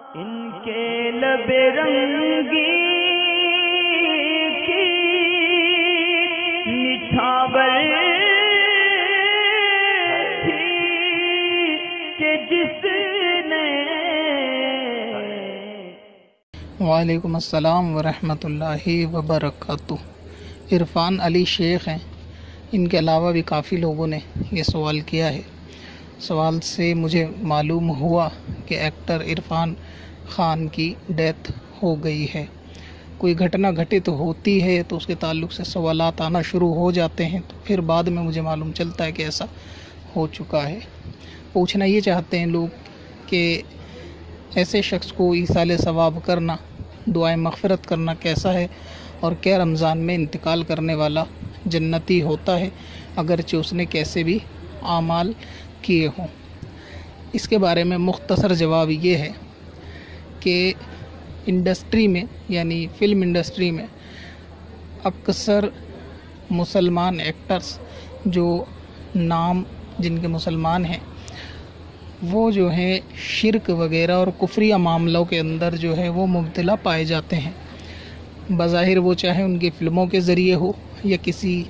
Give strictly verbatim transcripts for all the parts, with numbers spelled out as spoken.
ان کے لب رنگی کی نچھاور تھی کہ جس نے. وعلیکم السلام ورحمۃ اللہ وبرکاتہ. عرفان علی شیخ ہیں. ان کے علاوہ بھی کافی لوگوں نے یہ سوال کیا ہے. سوال سے مجھے معلوم ہوا کہ ایکٹر عرفان خان کی ڈیتھ ہو گئی ہے. کوئی گھٹنا گھٹت ہوتی ہے تو اس کے تعلق سے سوالات آنا شروع ہو جاتے ہیں، تو پھر بعد میں مجھے معلوم چلتا ہے کہ ایسا ہو چکا ہے. پوچھنا یہ چاہتے ہیں لوگ کہ ایسے شخص کو ایصال ثواب کرنا، دعائیں مغفرت کرنا کیسا ہے، اور کیا رمضان میں انتقال کرنے والا جنتی ہوتا ہے اگرچہ اس نے کیسے بھی اعمال کیے ہوں. اس کے بارے میں مختصر جواب یہ ہے کہ انڈسٹری میں یعنی فلم انڈسٹری میں اکثر مسلمان ایکٹرز جو نام جن کے مسلمان ہیں وہ جو ہیں شرک وغیرہ اور کفریہ معاملوں کے اندر جو ہے وہ مبتلا پائے جاتے ہیں. بظاہر وہ چاہے ان کی فلموں کے ذریعے ہو یا کسی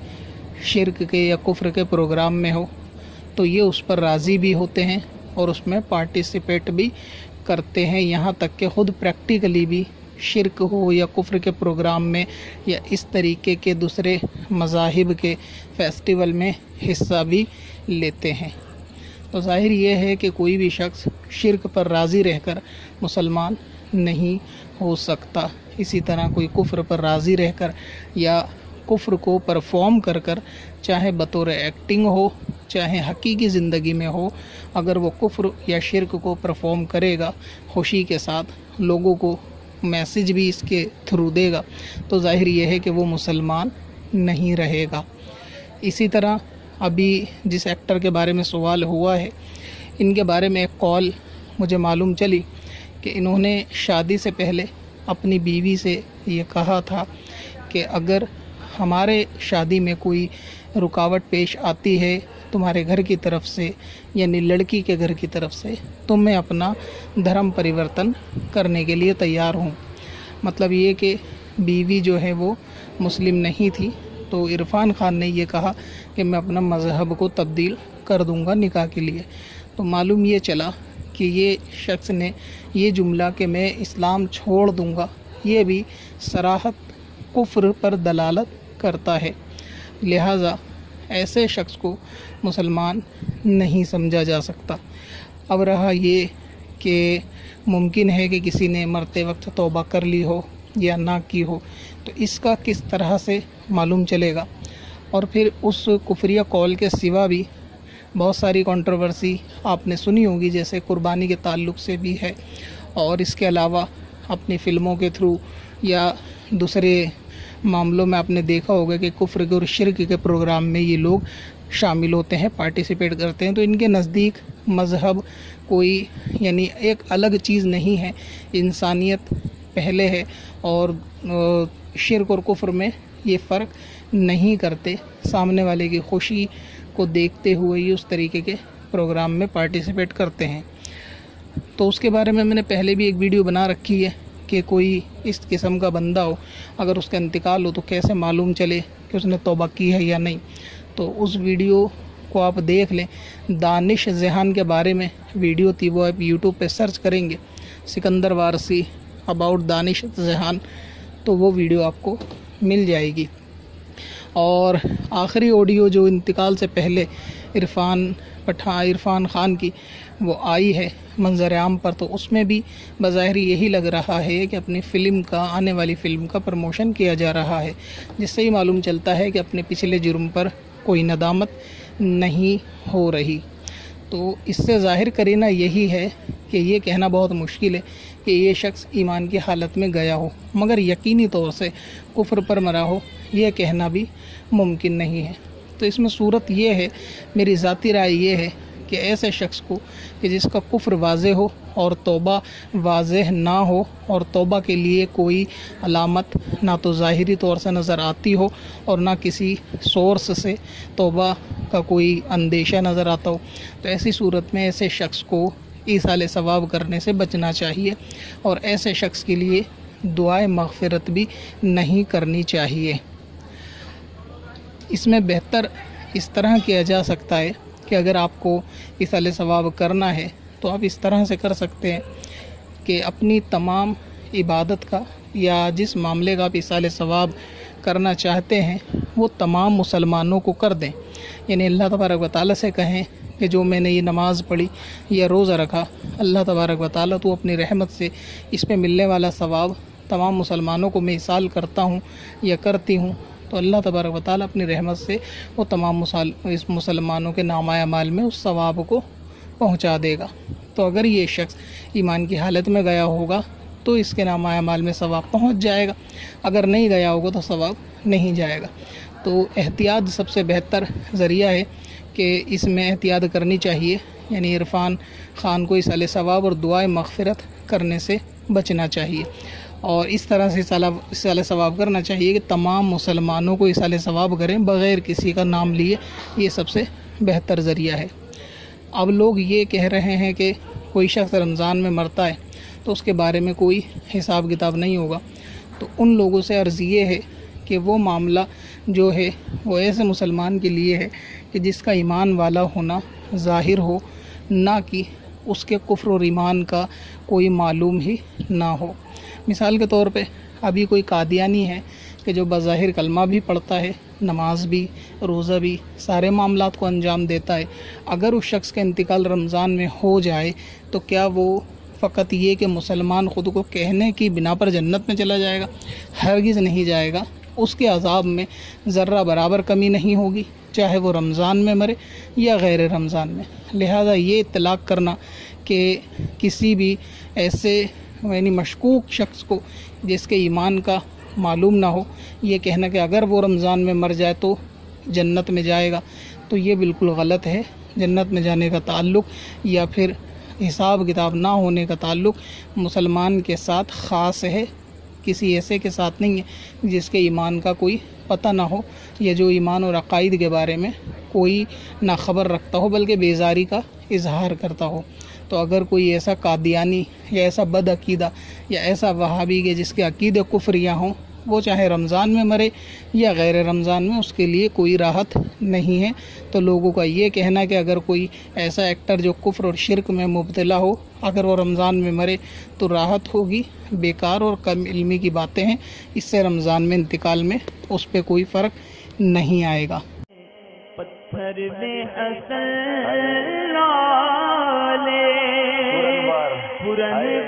شرک کے یا کفر کے پروگرام میں ہو، تو یہ اس پر راضی بھی ہوتے ہیں اور اس میں پارٹیسپیٹ بھی کرتے ہیں، یہاں تک کہ خود پریکٹیکلی بھی شرک ہو یا کفر کے پروگرام میں یا اس طریقے کے دوسرے مذاہب کے فیسٹیول میں حصہ بھی لیتے ہیں. تو ظاہر یہ ہے کہ کوئی بھی شخص شرک پر راضی رہ کر مسلمان نہیں ہو سکتا. اسی طرح کوئی کفر پر راضی رہ کر یا کفر کو پرفارم کر کر، چاہے بطور ایکٹنگ ہو چاہے حقیقی زندگی میں ہو، اگر وہ کفر یا شرک کو پرفارم کرے گا خوشی کے ساتھ، لوگوں کو میسج بھی اس کے تھرو دے گا، تو ظاہر یہ ہے کہ وہ مسلمان نہیں رہے گا. اسی طرح ابھی جس ایکٹر کے بارے میں سوال ہوا ہے، ان کے بارے میں ایک قول مجھے معلوم چلی کہ انہوں نے شادی سے پہلے اپنی بیوی سے یہ کہا تھا کہ اگر ہمارے شادی میں کوئی رکاوٹ پیش آتی ہے تمہارے گھر کی طرف سے یعنی لڑکی کے گھر کی طرف سے، تو میں اپنا دھرم پریورتن کرنے کے لیے تیار ہوں. مطلب یہ کہ بیوی جو ہے وہ مسلم نہیں تھی، تو عرفان خان نے یہ کہا کہ میں اپنا مذہب کو تبدیل کر دوں گا نکاح کے لیے. تو معلوم یہ چلا کہ یہ شخص نے یہ جملہ کہ میں اسلام چھوڑ دوں گا، یہ بھی صراحت کفر پر دلالت کرتا ہے. لہٰذا ایسے شخص کو مسلمان نہیں سمجھا جا سکتا. اب رہا یہ کہ ممکن ہے کہ کسی نے مرتے وقت توبہ کر لی ہو یا نہ کی ہو، تو اس کا کس طرح سے معلوم چلے گا؟ اور پھر اس کفریہ قول کے سوا بھی بہت ساری کنٹروورسی آپ نے سنی ہوگی، جیسے قربانی کے تعلق سے بھی ہے، اور اس کے علاوہ اپنی فلموں کے تھرو یا دوسرے معاملوں میں آپ نے دیکھا ہوگا کہ کفر کے اور شرک کے پروگرام میں یہ لوگ شامل ہوتے ہیں، پارٹیسپیٹ کرتے ہیں. تو ان کے نزدیک مذہب کوئی یعنی ایک الگ چیز نہیں ہے، انسانیت پہلے ہے، اور شرک اور کفر میں یہ فرق نہیں کرتے. سامنے والے کی خوشی کو دیکھتے ہوئے یہ اس طریقے کے پروگرام میں پارٹیسپیٹ کرتے ہیں. تو اس کے بارے میں میں نے پہلے بھی ایک ویڈیو بنا رکھی ہے کہ کوئی اس قسم کا بندہ ہو، اگر اس کا انتقال ہو تو کیسے معلوم چلے کہ اس نے توبہ کی ہے یا نہیں. تو اس ویڈیو کو آپ دیکھ لیں. دانش ذہان کے بارے میں ویڈیو تھی، وہ آپ یوٹیوب پہ سرچ کریں گے سکندر وارسی اباؤٹ دانش ذہان، تو وہ ویڈیو آپ کو مل جائے گی. اور آخری آڈیو جو انتقال سے پہلے عرفان پٹھان عرفان خان کی وہ آئی ہے منظر عام پر، تو اس میں بھی بظاہر یہی لگ رہا ہے کہ اپنی فلم کا آنے والی فلم کا پروموشن کیا جا رہا ہے، جس سے ہی معلوم چلتا ہے کہ اپنے پچھلے جرم پر کوئی ندامت نہیں ہو رہی. تو اس سے ظاہر کرینہ یہی ہے کہ یہ کہنا بہت مشکل ہے کہ یہ شخص ایمان کی حالت میں گیا ہو، مگر یقینی طور سے کفر پر مرا ہو یہ کہنا بھی ممکن نہیں ہے. تو اس میں صورت یہ ہے، میری ذاتی رائے یہ ہے کہ ایسے شخص کو کہ جس کا کفر واضح ہو اور توبہ واضح نہ ہو، اور توبہ کے لیے کوئی علامت نہ تو ظاہری طور سے نظر آتی ہو اور نہ کسی سورس سے توبہ کا کوئی اندیشہ نظر آتا ہو، تو ایسی صورت میں ایسے شخص کو ایصال ثواب کرنے سے بچنا چاہیے، اور ایسے شخص کے لیے دعائے مغفرت بھی نہیں کرنی چاہیے۔ اس میں بہتر اس طرح کیا جا سکتا ہے کہ اگر آپ کو ایصال ثواب کرنا ہے تو آپ اس طرح سے کر سکتے ہیں کہ اپنی تمام عبادت کا یا جس معاملے کا آپ ایصال ثواب کرنا چاہتے ہیں وہ تمام مسلمانوں کو کر دیں، یعنی اللہ تبارک و تعالیٰ سے کہیں کہ جو میں نے یہ نماز پڑھی یا روزہ رکھا، اللہ تبارک و تعالیٰ تو اپنی رحمت سے اس پہ ملنے والا ثواب تمام مسلمانوں کو میں ایصال کرتا ہوں یا کرتی ہوں، تو اللہ تبارک و تعالیٰ اپنی رحمت سے وہ تمام اس مسلمانوں کے نامہ اعمال میں اس ثواب کو پہنچا دے گا۔ تو اگر یہ شخص ایمان کی حالت میں گیا ہوگا تو اس کے نامہ اعمال میں ثواب پہنچ جائے گا، اگر نہیں گیا ہوگا تو ثواب نہیں جائے گا۔ تو احتیاط سب سے بہتر ذریعہ ہے کہ اس میں احتیاط کرنی چاہیے، یعنی عرفان خان کو ایصال ثواب اور دعائے مغفرت کرنے سے بچنا چاہیے، اور اس طرح سے ایصال ثواب کرنا چاہیے کہ تمام مسلمانوں کو ایصال ثواب کریں بغیر کسی کا نام لیے، یہ سب سے بہتر ذریعہ ہے۔ اب لوگ یہ کہہ رہے ہیں کہ کوئی شخص رمضان میں مرتا ہے تو اس کے بارے میں کوئی حساب کتاب نہیں ہوگا، تو ان لوگوں سے عرض یہ ہے کہ وہ معاملہ جو ہے وہ ایسے مسلمان کے لیے ہے کہ جس کا ایمان والا ہونا ظاہر ہو، نہ کہ اس کے کفر اور ایمان کا کوئی معلوم ہی نہ ہو۔ مثال کے طور پہ ابھی کوئی قادیانی ہے کہ جو بظاہر کلمہ بھی پڑھتا ہے، نماز بھی، روزہ بھی، سارے معاملات کو انجام دیتا ہے، اگر اس شخص کا انتقال رمضان میں ہو جائے تو کیا وہ فقط یہ کہ مسلمان خود کو کہنے کی بنا پر جنت میں چلا جائے گا؟ ہرگز نہیں جائے گا، اس کے عذاب میں ذرہ برابر کمی نہیں ہوگی، چاہے وہ رمضان میں مرے یا غیر رمضان میں۔ لہذا یہ اطلاق کرنا کہ کسی بھی ایسے یعنی مشکوک شخص کو جس کے ایمان کا معلوم نہ ہو، یہ کہنا کہ اگر وہ رمضان میں مر جائے تو جنت میں جائے گا، تو یہ بالکل غلط ہے۔ جنت میں جانے کا تعلق یا پھر حساب کتاب نہ ہونے کا تعلق مسلمان کے ساتھ خاص ہے، کسی ایسے کے ساتھ نہیں ہے جس کے ایمان کا کوئی پتہ نہ ہو یا جو ایمان اور عقائد کے بارے میں کوئی نہ خبر رکھتا ہو بلکہ بیزاری کا اظہار کرتا ہو۔ تو اگر کوئی ایسا قادیانی یا ایسا بد عقیدہ یا ایسا وہابی کہ جس کے عقیدے کفریہ ہوں، وہ چاہے رمضان میں مرے یا غیر رمضان میں، اس کے لیے کوئی راحت نہیں ہے۔ تو لوگوں کا یہ کہنا کہ اگر کوئی ایسا ایکٹر جو کفر اور شرک میں مبتلا ہو، اگر وہ رمضان میں مرے تو راحت ہوگی، بیکار اور کم علمی کی باتیں ہیں، اس سے رمضان میں انتقال میں اس پہ کوئی فرق نہیں آئے گا۔ پتھر میں حسن لالے پرن